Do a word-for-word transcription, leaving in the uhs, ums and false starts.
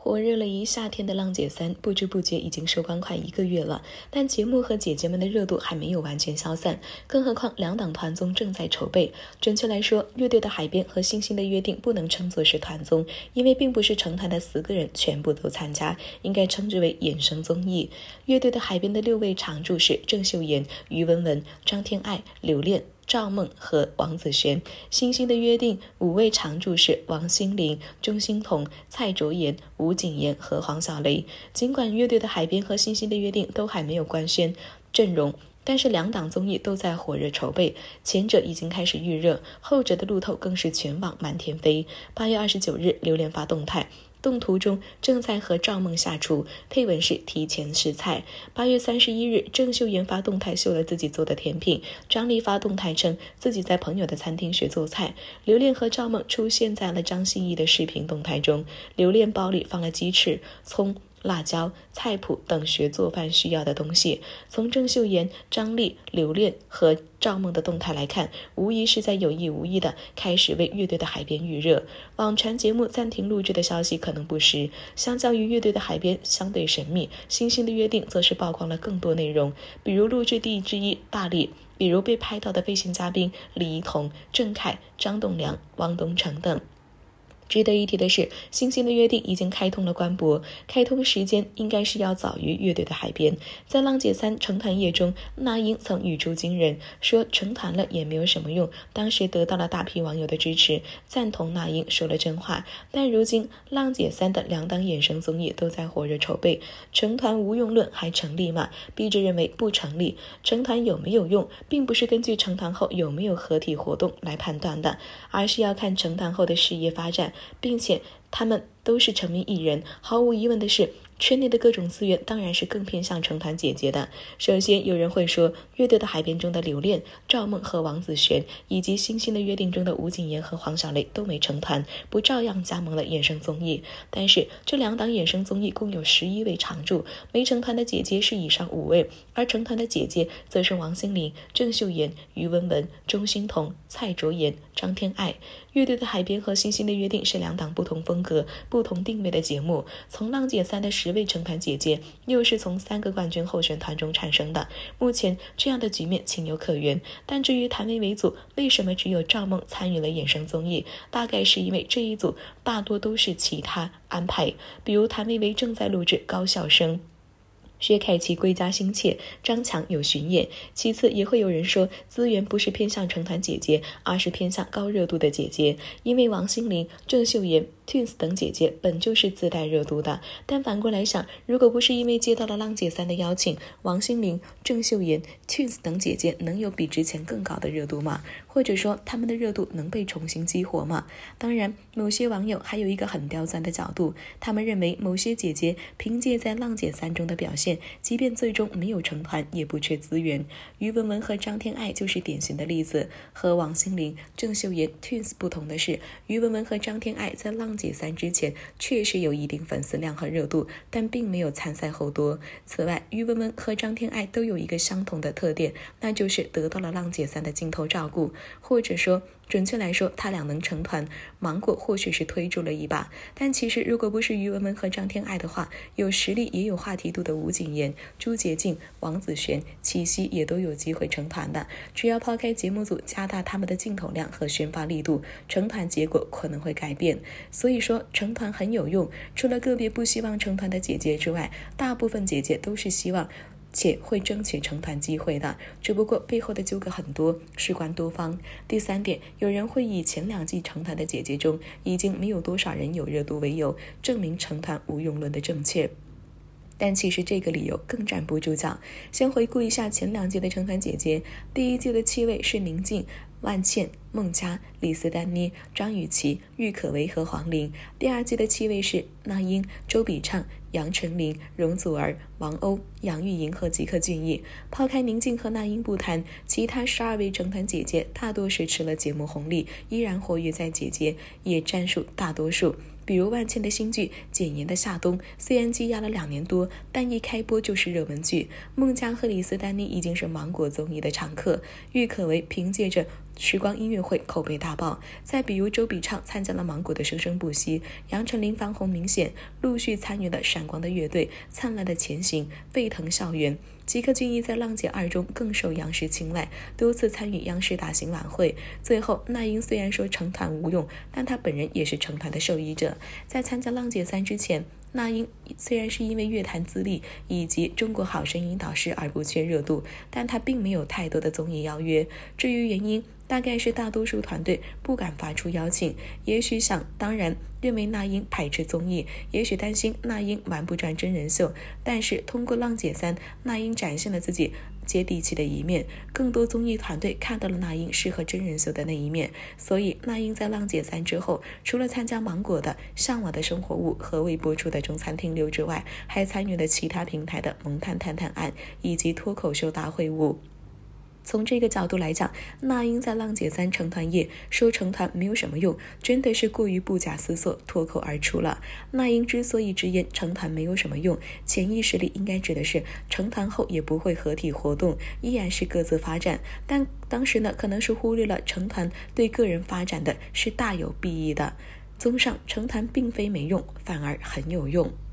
火热了一夏天的浪姐三，不知不觉已经收官快一个月了，但节目和姐姐们的热度还没有完全消散，更何况两档团综正在筹备。准确来说，乐队的海边和星星的约定不能称作是团综，因为并不是成团的十个人全部都参加，应该称之为衍生综艺。乐队的海边的六位常驻是郑秀妍、于文文、张天爱、刘恋、赵梦和王子璇。星星的约定五位常驻是王心凌、钟欣桐、蔡卓妍、吴谨言和黄小雷。尽管乐队的海边和星星的约定都还没有官宣阵容，但是两档综艺都在火热筹备，前者已经开始预热，后者的路透更是全网满天飞。八月二十九日，刘恋发动态，动图中正在和赵梦下厨，配文是提前试菜。八月三十一日，郑秀妍发动态秀了自己做的甜品，张丽发动态称自己在朋友的餐厅学做菜。刘恋和赵梦出现在了张歆艺的视频动态中，刘恋包里放了鸡翅、葱、辣椒、菜谱等学做饭需要的东西。从郑秀妍、张丽、刘恋和赵梦的动态来看，无疑是在有意无意的开始为乐队的海边预热。网传节目暂停录制的消息可能不实，相较于乐队的海边相对神秘，星星的约定则是曝光了更多内容，比如录制地之一大力，比如被拍到的飞行嘉宾李一桐、郑恺、张栋梁、汪东城等。值得一提的是，星星的约定已经开通了官博，开通时间应该是要早于乐队的海边。在浪姐三成团夜中，那英曾语出惊人，说成团了也没有什么用，当时得到了大批网友的支持，赞同那英说了真话。但如今浪姐三的两档衍生综艺都在火热筹备，成团无用论还成立吗？笔者认为不成立。成团有没有用，并不是根据成团后有没有合体活动来判断的，而是要看成团后的事业发展，并且他们都是成名艺人。毫无疑问的是，圈内的各种资源当然是更偏向成团姐姐的。首先有人会说，乐队的海边中的刘恋、赵梦和王子璇，以及星星的约定中的吴谨言和黄小雷都没成团，不照样加盟了衍生综艺。但是这两档衍生综艺共有十一位常驻，没成团的姐姐是以上五位，而成团的姐姐则是王心凌、郑秀妍、于文文、钟欣桐、蔡卓妍、张天爱。乐队的海边和星星的约定是两档不同风格、不同定位的节目。从浪姐三的十位成团姐姐，又是从三个冠军候选团中产生的。目前这样的局面情有可原，但至于谭维维组为什么只有赵梦参与了衍生综艺，大概是因为这一组大多都是其他安排，比如谭维维正在录制《高校生》，薛凯琪归家心切，张强有巡演。其次也会有人说，资源不是偏向成团姐姐，而是偏向高热度的姐姐，因为王心凌、郑秀妍、Twins 等姐姐本就是自带热度的。但反过来想，如果不是因为接到了浪姐三的邀请，王心凌、郑秀妍、Twins 等姐姐能有比之前更高的热度吗？或者说他们的热度能被重新激活吗？当然，某些网友还有一个很刁钻的角度，他们认为某些姐姐凭借在浪姐三中的表现，即便最终没有成团也不缺资源。于文文和张天爱就是典型的例子。和王心凌、郑秀妍、Twins 不同的是，于文文和张天爱在浪姐三之前确实有一定粉丝量和热度，但并没有参赛后多。此外，于文文和张天爱都有一个相同的特点，那就是得到了浪姐三的镜头照顾，或者说准确来说，他俩能成团，芒果或许是推住了一把。但其实如果不是于文文和张天爱的话，有实力也有话题度的吴谨言、朱洁静、王子璇、齐溪也都有机会成团的。只要抛开节目组加大他们的镜头量和宣发力度，成团结果可能会改变。所以说成团很有用，除了个别不希望成团的姐姐之外，大部分姐姐都是希望且会争取成团机会的，只不过背后的纠葛很多，事关多方。第三点，有人会以前两季成团的姐姐中已经没有多少人有热度为由，证明成团无用论的正确。但其实这个理由更站不住脚。先回顾一下前两届的成团姐姐，第一届的七位是宁静、万茜、孟佳、李斯丹妮、张雨绮、郁可唯和黄龄。第二届的七位是那英、周笔畅、杨丞琳、容祖儿、王鸥、杨钰莹和吉克隽逸。抛开宁静和那英不谈，其他十二位成团姐姐大多是吃了节目红利，依然活跃在姐姐也占数大多数。 比如万茜的新剧《简言的夏冬》，虽然积压了两年多，但一开播就是热门剧。孟佳和李斯丹妮已经是芒果综艺的常客，郁可唯凭借着时光音乐会口碑大爆。再比如周笔畅参加了芒果的生生不息，杨丞琳、方红明显陆续参与了闪光的乐队、灿烂的前行、沸腾校园。吉克隽逸在《浪姐二》中更受央视青睐，多次参与央视大型晚会。最后，那英虽然说成团无用，但她本人也是成团的受益者。在参加《浪姐三》之前，那英虽然是因为乐坛资历以及中国好声音导师而不缺热度，但她并没有太多的综艺邀约。至于原因，大概是大多数团队不敢发出邀请，也许想当然认为那英排斥综艺，也许担心那英玩不转真人秀。但是通过《浪姐三》，那英展现了自己接地气的一面，更多综艺团队看到了那英适合真人秀的那一面。所以那英在《浪姐三》之后，除了参加芒果的《向往的生活物》和未播出的《中餐厅六》之外，还参与了其他平台的《萌探探探案》以及脱口秀大会五。从这个角度来讲，那英在《浪姐三》成团夜说成团没有什么用，真的是过于不假思索脱口而出了。那英之所以直言成团没有什么用，潜意识里应该指的是成团后也不会合体活动，依然是各自发展。但当时呢，可能是忽略了成团对个人发展的是大有裨益的。综上，成团并非没用，反而很有用。